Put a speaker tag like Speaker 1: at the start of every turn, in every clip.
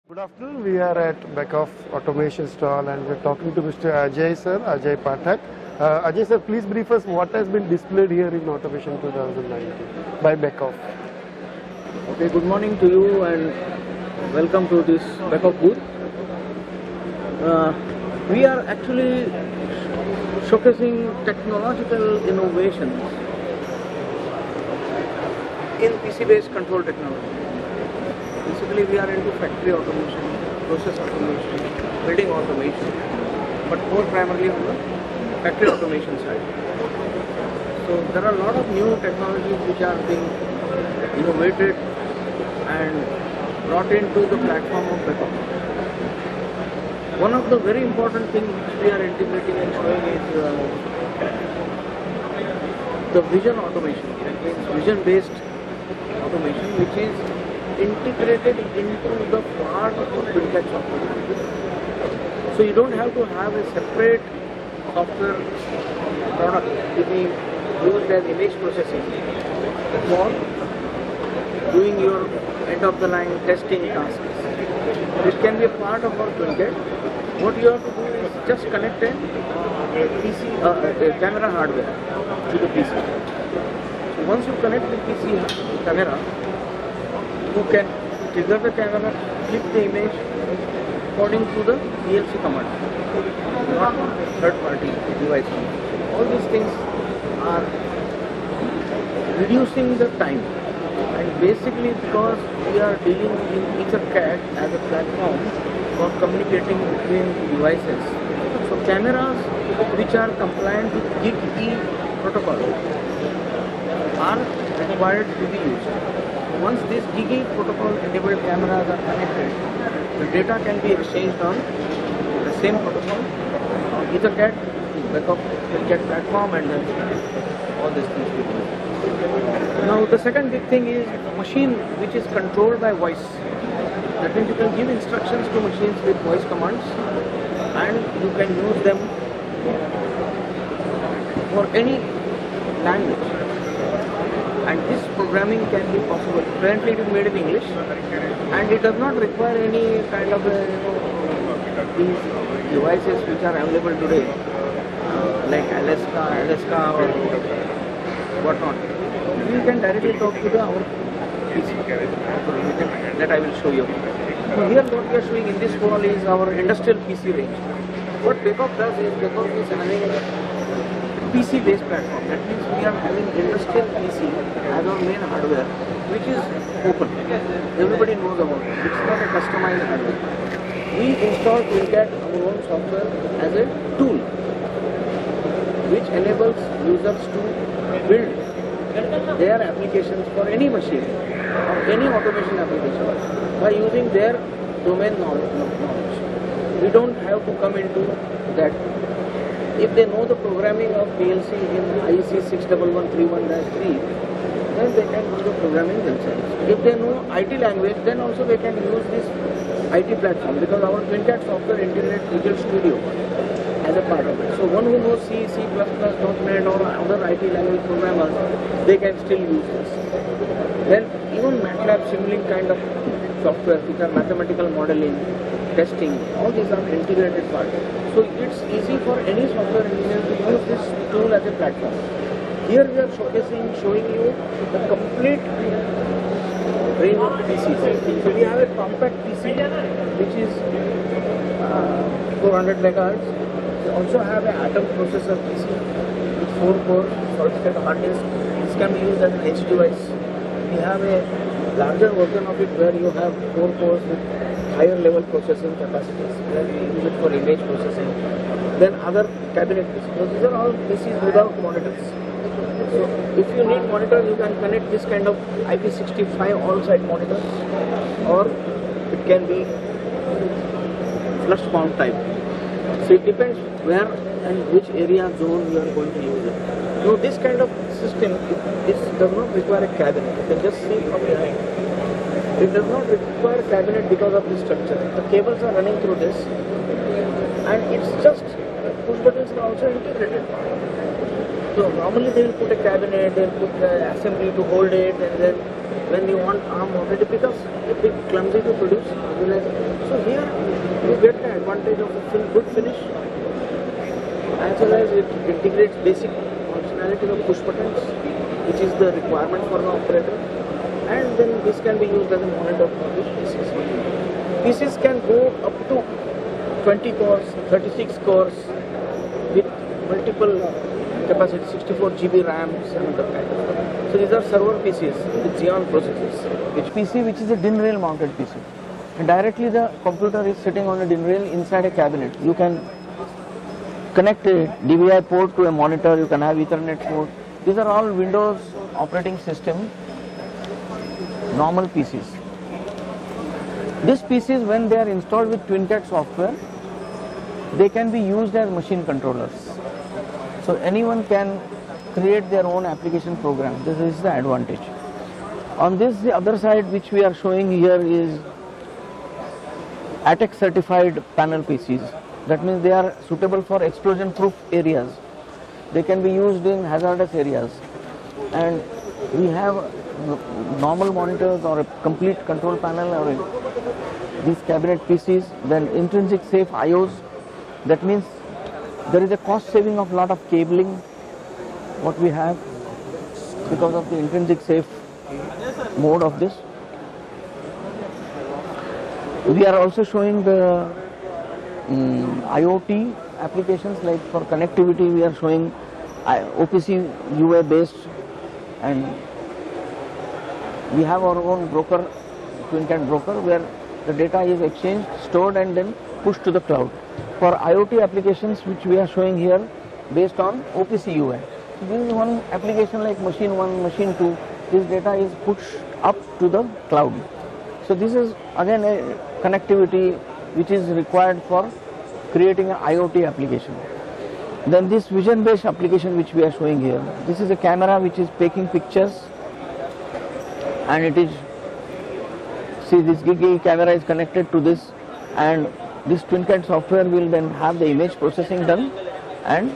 Speaker 1: Good afternoon. We are at Beckhoff Automation stall and we're talking to Mr. Ajay sir, Ajay Pathak. Ajay sir, please brief us what has been displayed here in Automation 2019 by Beckhoff.
Speaker 2: Okay, good morning to you and welcome to this Beckhoff booth. We are actually showcasing technological innovations in PC-based control technology. Basically, we are into factory automation, process automation, building automation, but more primarily on the factory automation side. So there are a lot of new technologies which are being innovated and brought into the platform of Beckhoff. One of the very important things which we are integrating and showing is the vision automation. That means vision-based automation, which is integrated into the part of the fintech software. So you don't have to have a separate software product to be used as image processing for doing your end-of-the-line testing tasks. It can be a part of our fintech. What you have to do is just connect a camera hardware to the PC. So once you connect the PC camera, you can trigger the camera, click the image according to the PLC command, not third-party device command. All these things are reducing the time, and basically because we are dealing in EtherCAT as a platform for communicating between devices. So cameras which are compliant with GigE protocol are required to be used. Once these GigE protocol enabled cameras are connected, the data can be exchanged on the same protocol on EtherCAT, Beckhoff EtherCAT platform, and then all these things we do. Now the second big thing is machine which is controlled by voice. That means you can give instructions to machines with voice commands and you can use them for any language. And this programming can be possible. Currently it is made in English and it does not require any kind of these devices which are available today like Alaska or whatnot. We can directly talk to our PC that I will show you. So here what we are showing in this wall is our industrial PC range. What Beckhoff does is Beckhoff is having a PC-based platform. That means we are having industrial PC as our main hardware, which is open. Everybody knows about it. It's not a customized hardware. We install our own software as a tool, which enables users to build their applications for any machine or any automation application by using their domain knowledge. We don't have to come into that. If they know the programming of PLC in IEC 61131-3, then they can do the programming themselves. If they know IT language, then also they can use this IT platform, because our TwinCAT software integrates Visual Studio as a part of it. So one who knows C, C++, .NET or other IT language programmers, they can still use this. Then even MATLAB, Simulink kind of software, which are mathematical modeling, testing, all these are integrated parts. So it's easy for any software engineer to use this tool as a platform. Here we are showing you the complete range of PCs. So we have a compact PC which is 400 megahertz. We also have an Atom processor PC with 4 cores, solid-state hard disk. This can be used as an edge device. We have a larger version of it where you have 4 cores with higher level processing capacities, where we use it for image processing. Then other cabinet PCs. So these are all PCs without monitors. So if you need monitors, you can connect this kind of IP65 all-side monitors, or it can be flush mount type. So it depends where and which area zone you are going to use it. So this kind of system, this does not require a cabinet. You can just see from behind. It does not require a cabinet because of this structure. The cables are running through this, and it's just push buttons are also integrated. So normally they will put a cabinet, they will put the assembly to hold it, and then when you want ARM mounted, it becomes a bit clumsy to produce. So here you get the advantage of a good finish, as well as it integrates basic functionality of push buttons, which is the requirement for the operator, and then this can be used as a monitor for the PCs. PCs can go up to 20 cores, 36 cores with multiple capacity, 64 GB RAM, and other kind of stuff. So these are server PCs with Xeon processors. Which PC, which is a DIN rail mounted PC. And directly the computer is sitting on a DIN rail inside a cabinet. You can connect a DVI port to a monitor, you can have Ethernet port. These are all Windows operating system normal PCs. These PCs, when they are installed with TwinCAT software, they can be used as machine controllers. So anyone can create their own application program. This is the advantage. On this, the other side which we are showing here is ATEX certified panel PCs. That means they are suitable for explosion proof areas. They can be used in hazardous areas. And we have normal monitors or a complete control panel or these cabinet PCs, then intrinsic safe IOs. That means there is a cost saving of lot of cabling what we have because of the intrinsic safe mode of this. We are also showing the IoT applications, like for connectivity we are showing OPC UA based, and we have our own broker, TwinCAT broker, where the data is exchanged, stored and then pushed to the cloud. For IoT applications which we are showing here based on OPC UA. So this is one application like machine 1, machine 2, this data is pushed up to the cloud. So this is again a connectivity which is required for creating an IoT application. Then this vision based application which we are showing here, this is a camera which is taking pictures, and it is, see, this Gigi camera is connected to this, and this TwinCAT software will then have the image processing done and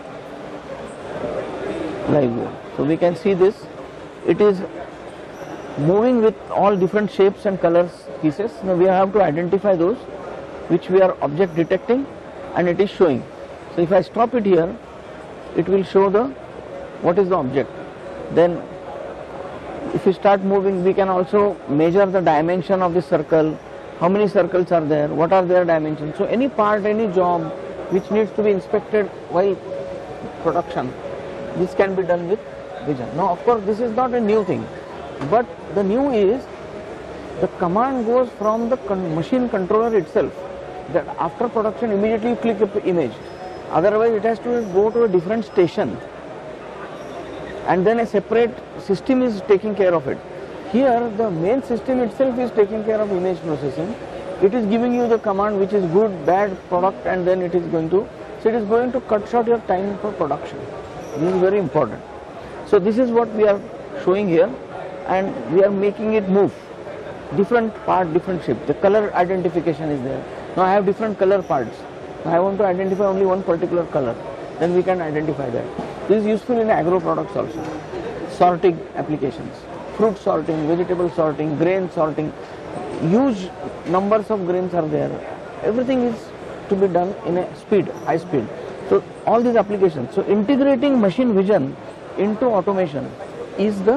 Speaker 2: live. So we can see this, it is moving with all different shapes and colors pieces. Now we have to identify those which we are object detecting, and it is showing. So if I stop it here, it will show the what is the object. Then if you start moving, we can also measure the dimension of the circle, how many circles are there, what are their dimensions. So any part, any job which needs to be inspected while production, this can be done with vision. Now of course this is not a new thing, but the new is the command goes from the machine controller itself, that after production immediately you click the image, otherwise it has to go to a different station and then a separate system is taking care of it. Here the main system itself is taking care of image processing. It is giving you the command which is good, bad, product, and then it is going to, so it is going to cut short your time for production. This is very important. So this is what we are showing here, and we are making it move. Different part, different shape. The color identification is there. Now I have different color parts. Now I want to identify only one particular color. Then we can identify that. This is useful in agro products also. Sorting applications. Fruit sorting, vegetable sorting, grain sorting. Huge numbers of grains are there. Everything is to be done in a speed, high speed. So all these applications. So integrating machine vision into automation is the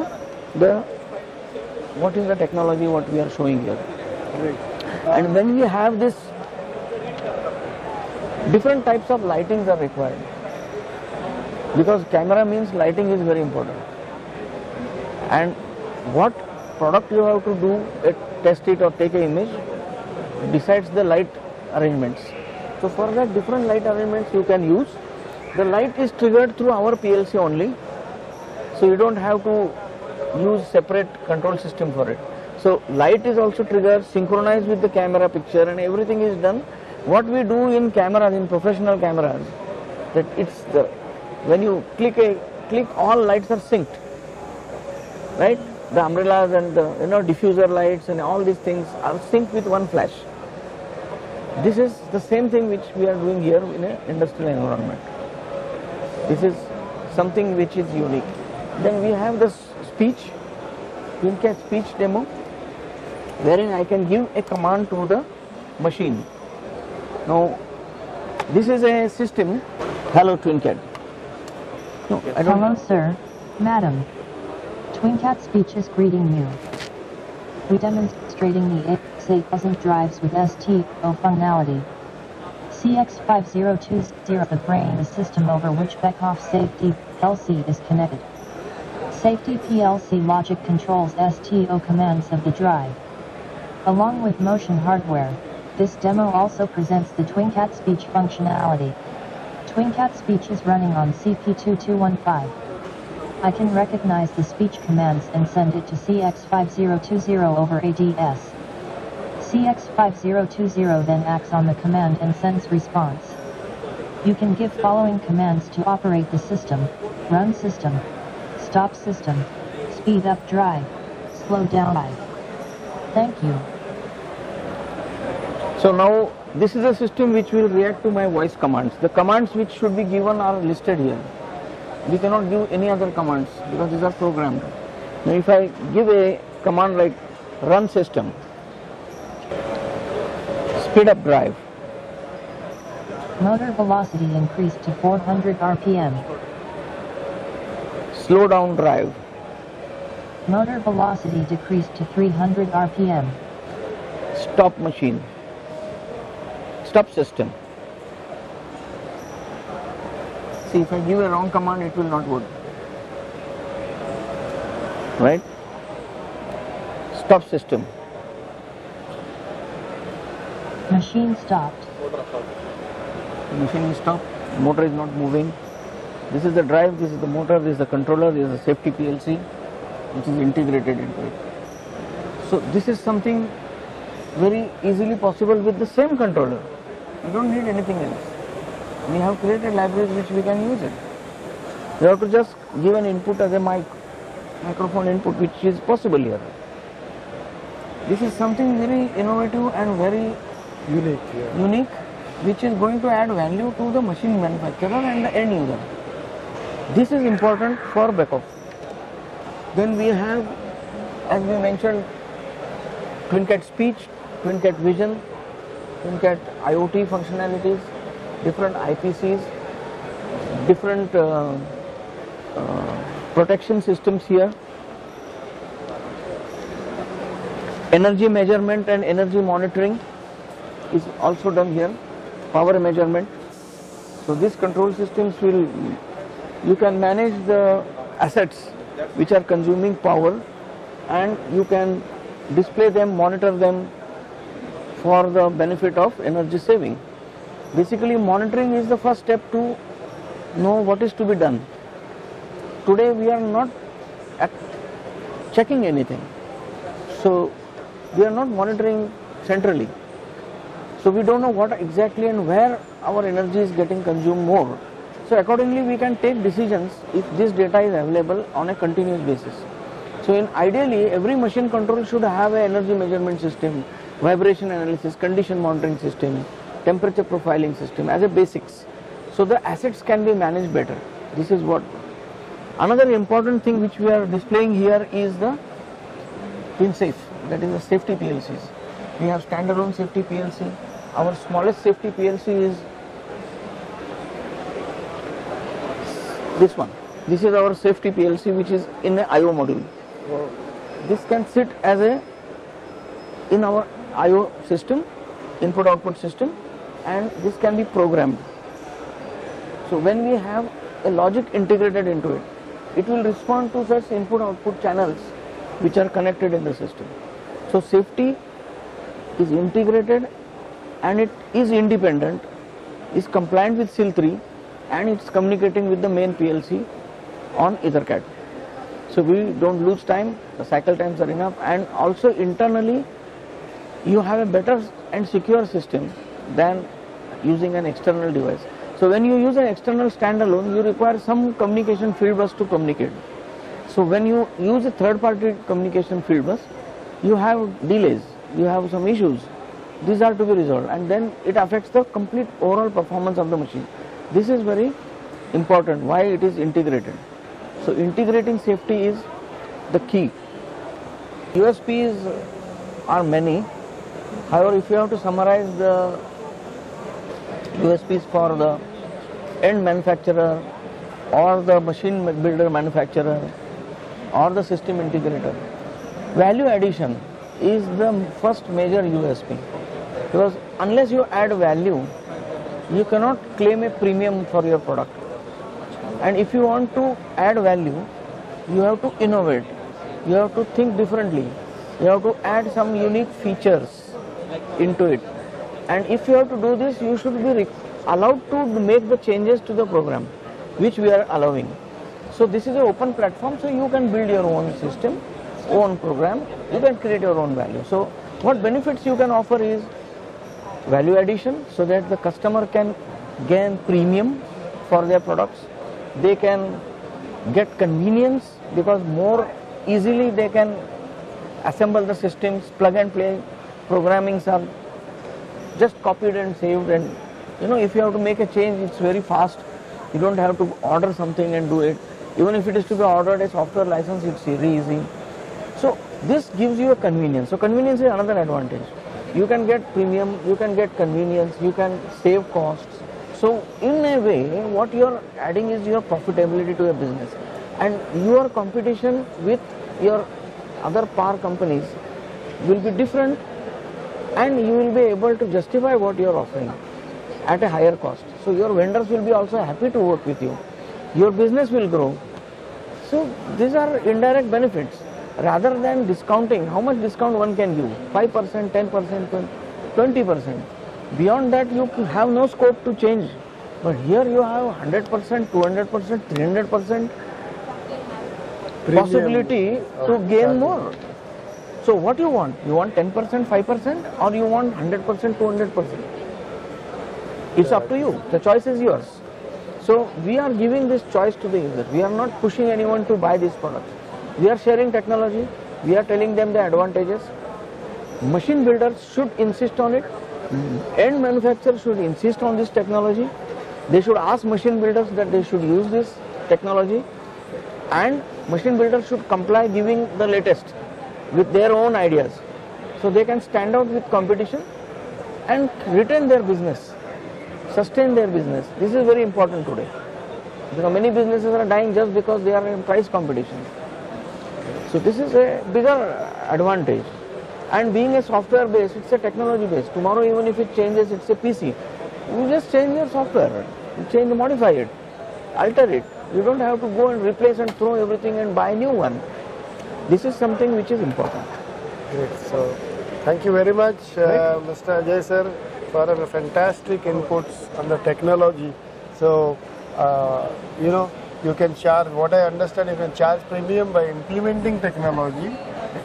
Speaker 2: what is the technology what we are showing here. And when we have this, different types of lightings are required, because camera means lighting is very important, and what product you have to do, test it or take an image, decides the light arrangements. So for that different light arrangements you can use. The light is triggered through our PLC only, so you don't have to use separate control system for it. So light is also triggered, synchronized with the camera picture, and everything is done. What we do in cameras, in professional cameras, that it's the, when you click all lights are synced, right? The umbrellas and the diffuser lights and all these things are synced with one flash. This is the same thing which we are doing here in an industrial environment. This is something which is unique. Then we have the speech, TwinCat speech demo, wherein I can give a command to the machine. Now, this is a system. Hello, TwinCat. No, I don't.
Speaker 3: Hello, sir, madam. TwinCat speech is greeting you. We demonstrating the A6000 drives with STO functionality. CX5020, the brain is system over which Beckhoff Safety PLC is connected. Safety PLC logic controls STO commands of the drive. Along with motion hardware, this demo also presents the TwinCat speech functionality. TwinCat speech is running on CP2215. I can recognize the speech commands and send it to CX5020 over ADS. CX5020 then acts on the command and sends response. You can give following commands to operate the system: run system, stop system, speed up drive, slow down drive. Thank you.
Speaker 2: So now this is a system which will react to my voice commands. The commands which should be given are listed here. We cannot give any other commands because these are programmed. Now if I give a command like run system, speed up drive,
Speaker 3: Motor velocity increased to 400 RPM.
Speaker 2: slow down drive,
Speaker 3: Motor velocity decreased to 300 RPM.
Speaker 2: stop machine, stop system. See, if I give a wrong command, it will not work. Right? Stop system.
Speaker 3: Machine stopped.
Speaker 2: Machine is stopped. Motor is not moving. This is the drive, this is the motor, this is the controller, this is the safety PLC which is integrated into it. So this is something very easily possible with the same controller. You don't need anything else. We have created libraries which we can use it. You have to just give an input as a microphone input, which is possible here. This is something very innovative and very unique, which is going to add value to the machine manufacturer and the end user. This is important for Beckhoff. Then we have, as we mentioned, TwinCat speech, TwinCat vision, TwinCat IoT functionalities, different IPCs, different protection systems here, energy measurement and energy monitoring is also done here, power measurement. So these control systems will, you can manage the assets which are consuming power and you can display them, monitor them for the benefit of energy saving. Basically, monitoring is the first step to know what is to be done. Today we are not checking anything. So we are not monitoring centrally. So we don't know what exactly and where our energy is getting consumed more. So accordingly we can take decisions if this data is available on a continuous basis. So ideally every machine control should have an energy measurement system, vibration analysis, condition monitoring system, temperature profiling system as a basics. So the assets can be managed better. This is what. Another important thing which we are displaying here is the TwinSafe, that is the safety PLCs. We have standalone safety PLC. Our smallest safety PLC is this one. This is our safety PLC which is in an IO module. This can sit as a in our IO system, input output system, and this can be programmed. So when we have a logic integrated into it, it will respond to such input output channels which are connected in the system. So safety is integrated and it is independent, is compliant with SIL 3 and it's communicating with the main PLC on EtherCAT. So we don't lose time, the cycle times are enough, and also internally you have a better and secure system than using an external device. So when you use an external standalone, you require some communication field bus to communicate. So when you use a third party communication field bus, you have delays, you have some issues. These are to be resolved and then it affects the complete overall performance of the machine. This is very important, why it is integrated. So integrating safety is the key. USPs are many. However, if you have to summarize the USPs for the end manufacturer or the machine builder manufacturer or the system integrator, value addition is the first major USP, because unless you add value, you cannot claim a premium for your product. And if you want to add value, you have to innovate, you have to think differently, you have to add some unique features into it. And if you have to do this, you should be allowed to make the changes to the program, which we are allowing. So this is an open platform, so you can build your own system, own program, you can create your own value. So what benefits you can offer is value addition, so that the customer can gain premium for their products. They can get convenience, because more easily they can assemble the systems, plug and play, programmings are just copied and saved, and if you have to make a change, it's very fast. You don't have to order something and do it. Even if it is to be ordered a software license, it's very easy. So this gives you a convenience. So convenience is another advantage. You can get premium, you can get convenience, you can save costs. So in a way, what you are adding is your profitability to your business, and your competition with your other power companies will be different, and you will be able to justify what you are offering at a higher cost. So your vendors will be also happy to work with you. Your business will grow. So these are indirect benefits. Rather than discounting, how much discount one can give? 5%, 10%, 20%. Beyond that, you have no scope to change. But here you have 100%, 200%, 300% possibility to gain more. So what you want? You want 10%, 5%, or you want 100%, 200%? It's up to you. The choice is yours. So we are giving this choice to the user. We are not pushing anyone to buy these products. We are sharing technology. We are telling them the advantages. Machine builders should insist on it. End manufacturers should insist on this technology. They should ask machine builders that they should use this technology, and machine builders should comply, giving the latest with their own ideas, so they can stand out with competition and retain their business, sustain their business. This is very important today. Many businesses are dying just because they are in price competition. So this is a bigger advantage. And being a software based, it's a technology based. Tomorrow, even if it changes, it's a PC. You just change your software, you modify it, alter it. You don't have to go and replace and throw everything and buy a new one. This is something which is important.
Speaker 1: Great. So thank you very much, Mr. Ajay sir, for a fantastic inputs on the technology. So you can charge, what I understand, you can charge premium by implementing technology,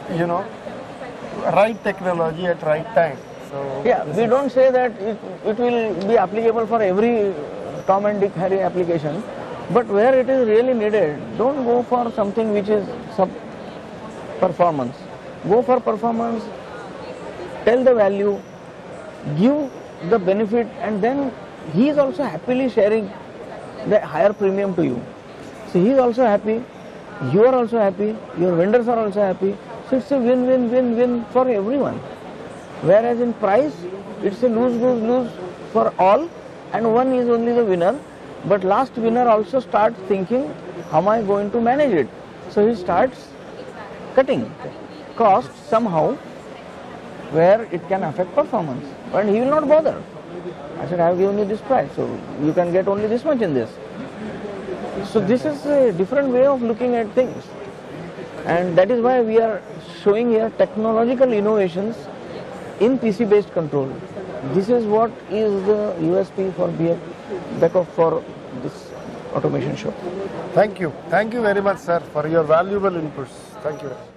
Speaker 1: right technology at right time. So
Speaker 2: yeah, we don't say that it will be applicable for every Tom and Dick Harry application, but where it is really needed, don't go for something which is sub-performance. Go for performance, tell the value, give the benefit, and then he is also happily sharing the higher premium to you. So he is also happy, you are also happy, your vendors are also happy. So it's a win-win-win-win for everyone. Whereas in price, it's a lose-lose-lose for all, and one is only the winner. But last winner also starts thinking, how am I going to manage it? So he starts cutting costs somehow where it can affect performance, and he will not bother. I said, I have given you this price, so you can get only this much in this. So this is a different way of looking at things, and that is why we are showing here technological innovations in PC based control. This is what is the USP for Beckhoff for this automation show.
Speaker 1: Thank you very much, sir, for your valuable inputs. Thank you.